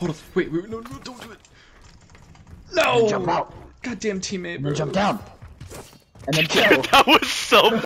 Hold on. Wait, no, don't do it. No! Jump out. Goddamn teammate, And bro. then jump down. And then kill. That was so